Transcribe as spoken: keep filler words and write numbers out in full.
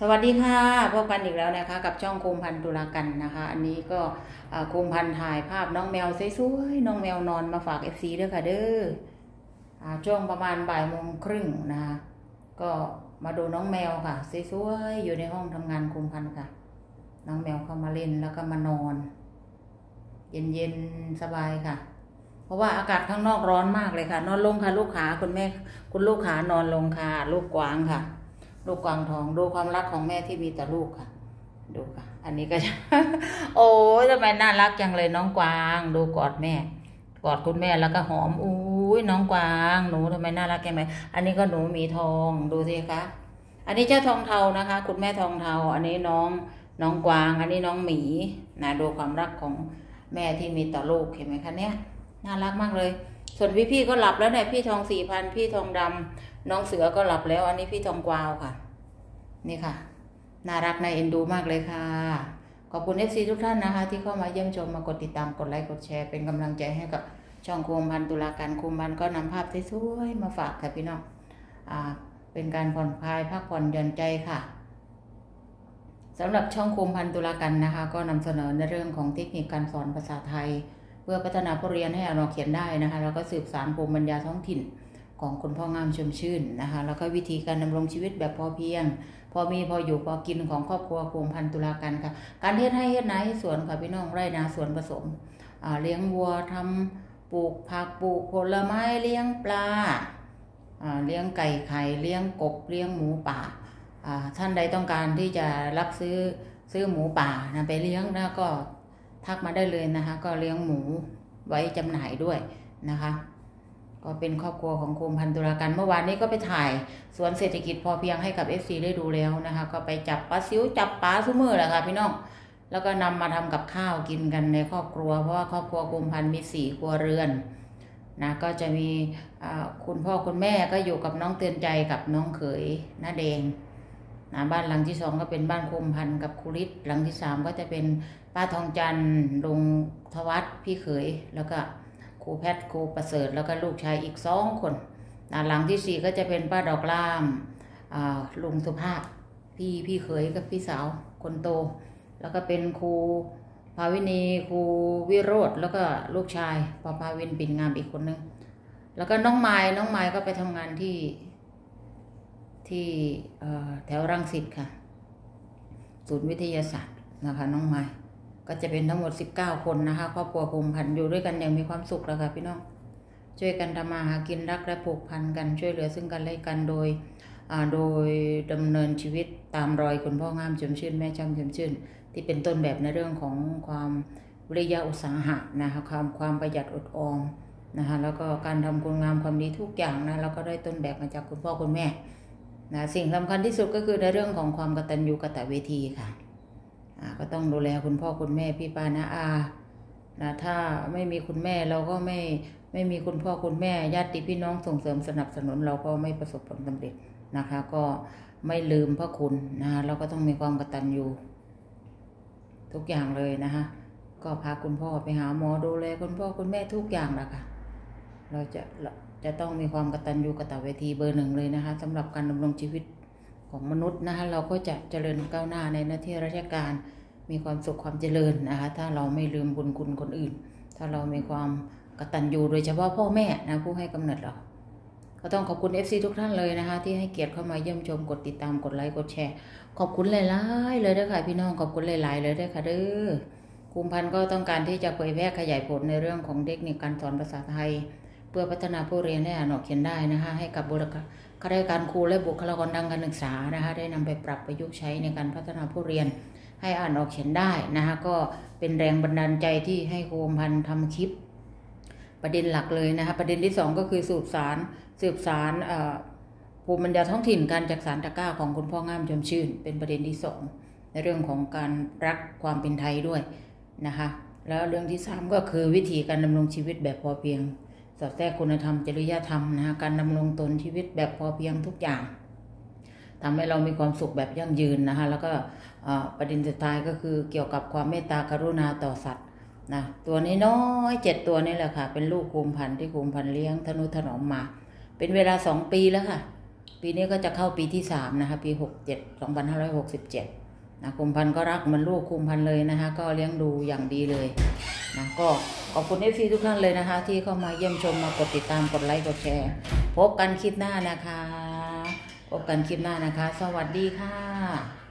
สวัสดีค่ะพบกันอีกแล้วนะคะกับช่องโคมพันตุลากันนะคะอันนี้ก็โคมพันถ่ายภาพน้องแมวสวยๆน้องแมวนอนมาฝากเอฟซีด้วยค่ะเด้อช่วงประมาณบ่ายโมงครึ่งนะคะก็มาดูน้องแมวค่ะสวยๆอยู่ในห้องทำงานโคมพันค่ะน้องแมวเข้ามาเล่นแล้วก็มานอนเย็นๆสบายค่ะเพราะว่าอากาศข้างนอกร้อนมากเลยค่ะนอนลงค่ะลูกขาคุณแม่คุณลูกขานอนลงค่ะลูกกวางค่ะลูกกวางทองดูความรักของแม่ที่มีต่อลูกค่ะดูค่ะอันนี้ก็จะ โอ้ยทำไมน่ารักจังเลยน้องกวางดูกอดแม่กอดคุณแม่แล้วก็หอมอุ้ยน้องกวางหนูทำไมน่ารักจังเลยอันนี้ก็หนูมีทองดูสิคะอันนี้เจ้าทองเทานะคะคุณแม่ทองเทาอันนี้น้องน้องกวางอันนี้น้องหมีนะดูความรักของแม่ที่มีต่อลูกเห็นไหมคะเนี่ยน่ารักมากเลยส่วนพี่พี่ก็หลับแล้วเนี่ยพี่ทองสี่พันพี่ทองดำน้องเสือก็หลับแล้วอันนี้พี่ทองกวาวค่ะนี่ค่ะน่ารักน่าเอ็นดูมากเลยค่ะขอบคุณ เอฟ ซี ทุกท่านนะคะที่เข้ามาเยี่ยมชมมากดติดตามกดไลค์กดแชร์เป็นกำลังใจให้กับช่องโคมพันตุลาการโคมพันก็นำภาพสวยๆมาฝากค่ะพี่น้องอ่าเป็นการผ่อนคลายพักผ่อนหย่อนใจค่ะสำหรับช่องโคมพันตุลากันนะคะก็นำเสนอในเรื่องของเทคนิคการสอนภาษาไทยเพื่อพัฒนาผู้เรียนให้อ่านออกเขียนได้นะคะแล้วก็สืบสานภูมิปัญญาท้องถิ่นของคุณพ่องามชมชื่นนะคะแล้วก็วิธีการดำรงชีวิตแบบพอเพียงพอมีพออยู่พอกินของครอบครัวโคมพันตุลากันค่ะการเฮ็ดให้เฮ็ดนาให้สวนค่ะพี่น้องไร่นาสวนผสมเลี้ยงวัวทำปลูกผักปลูกผลไม้เลี้ยงปลาเลี้ยงไก่ไข่เลี้ยงกบเลี้ยงหมูป่าท่านใดต้องการที่จะรับซื้อซื้อหมูป่านะไปเลี้ยงนะก็ทักมาได้เลยนะคะก็เลี้ยงหมูไว้จำหน่ายด้วยนะคะก็เป็นครอบครัวของโคมพันตุลากันเมื่อวานนี้ก็ไปถ่ายสวนเศรษฐกิจพอเพียงให้กับ เอฟ ซี ได้ดูแล้วนะคะก็ไปจับปลาซิวจับปลาซุมือแหละค่ะพี่น้องแล้วก็นำมาทำกับข้าวกินกันในครอบครัวเพราะว่าครอบครัวโคมพันมีสี่ครัวเรือนนะก็จะมีคุณพ่อคุณแม่ก็อยู่กับน้องเตือนใจกับน้องเขยน้าแดงนะบ้านหลังที่สองก็เป็นบ้านโคมพันกับครูฤทธิ์หลังที่สามก็จะเป็นป้าทองจันทร์ลุงทวัฒน์พี่เขยแล้วก็ครูแพทย์ครูประเสริฐแล้วก็ลูกชายอีกสองคนนะหลังที่สี่ก็จะเป็นป้าดอกล่ามลุงสุภาพพี่พี่เขยกับพี่สาวคนโตแล้วก็เป็นครูภาวินีครูวิโรธแล้วก็ลูกชายปภาวินปิ่นงามอีกคนนึงแล้วก็น้องไม้น้องไม้ก็ไปทำงานที่ที่แถวรังสิตค่ะศูนย์วิทยาศาสตร์นะคะน้องไม้ก็จะเป็นทั้งหมดสิบเก้าคนนะคะครอบครัวโคมพันอยู่ด้วยกันอย่างมีความสุขแล้วค่ะพี่น้องช่วยกันทำมาหากินรักและผูกพันกันช่วยเหลือซึ่งกันและกันโดยโดยดำเนินชีวิตตามรอยคุณพ่องามชมชื่นแม่ช่างชมชื่นที่เป็นต้นแบบในเรื่องของความวิริยะอุตสาหะนะคะความความประหยัดอดออมนะคะแล้วก็การทำคุณงามความดีทุกอย่างนะแล้วก็ได้ต้นแบบมาจากคุณพ่อคุณแม่นะสิ่งสำคัญที่สุดก็คือในเรื่องของความกตัญญูกตเวทีค่ะก็ต้องดูแลคุณพ่อคุณแม่พี่ป้านะอานะถ้าไม่มีคุณแม่เราก็ไม่ไม่มีคุณพ่อคุณแม่ญาติพี่น้องส่งเสริมสนับสนุนเราก็ไม่ประสบผลสำเร็จนะคะก็ไม่ลืมพระคุณนะเราก็ต้องมีความกตัญญูทุกอย่างเลยนะคะก็พาคุณพ่อไปหาหมอดูแลคุณพ่อคุณแม่ทุกอย่างนะคะเราจะจะต้องมีความกตัญญูกตเวทีเบอร์หนึ่งเลยนะคะสำหรับการดำรงชีวิตของมนุษย์นะคะเราก็จะเจริญก้าวหน้าในหน้าที่ราชการมีความสุขความเจริญนะคะถ้าเราไม่ลืมบุญคุณคนอื่นถ้าเรามีความกตัญญูโดยเฉพาะพ่อแม่นะผู้ให้กำเนิดเราก็ต้องขอบคุณ เอฟ ซี ทุกท่านเลยนะคะที่ให้เกียรติเข้ามาเยี่ยมชมกดติดตามกดไลค์กดแชร์ขอบคุณหลายๆเลยด้วยค่ะพี่น้องขอบคุณหลายๆเลยด้วยค่ะเด้อโคมพันก็ต้องการที่จะเผยแพร่ขยายผลในเรื่องของเทคนิคการสอนภาษาไทยเพื่อพัฒนาผู้เรียนให้อ่านออกเขียนได้นะคะให้กับบุคลากรข้าราชการครูและบุคลากรทางการศึกษานะคะได้นำไปปรับประยุกต์ใช้ในการพัฒนาผู้เรียนให้อ่านออกเขียนได้นะคะก็เป็นแรงบันดาลใจที่ให้โคมพันทำคลิปประเด็นหลักเลยนะคะประเด็นที่สองก็คือสืบสารสืบสารภูมิปัญญาท้องถิ่นการจักสานตะกร้าของคุณพ่องามชมชื่นเป็นประเด็นที่สองในเรื่องของการรักความเป็นไทยด้วยนะคะแล้วเรื่องที่สามก็คือวิธีการดำรงชีวิตแบบพอเพียงสอดแทรกคุณธรรมจริยธรรมนะคะการดำรงตนชีวิตแบบพอเพียงทุกอย่างทำให้เรามีความสุขแบบยั่งยืนนะคะแล้วก็ประเด็นสุดท้ายก็คือเกี่ยวกับความเมตตากรุณาต่อสัตว์นะตัวนี้น้อยเจ็ดตัวนี่แหละค่ะเป็นลูกโคมพันที่โคมพันเลี้ยงทนุถนอมมาเป็นเวลาสองปีแล้วค่ะปีนี้ก็จะเข้าปีที่สามนะคะปีหกเจ็ดสองพันห้าร้อยหกสิบเจ็ดนะคุมพันธุ์ก็รักเหมือนลูกคุมพันธุ์เลยนะคะก็เลี้ยงดูอย่างดีเลยนะก็ขอบคุณเอฟซีทุกท่านเลยนะคะที่เข้ามาเยี่ยมชมมากดติดตามกดไลค์กดแชร์พบกันคลิปหน้านะคะพบกันคลิปหน้านะคะสวัสดีค่ะ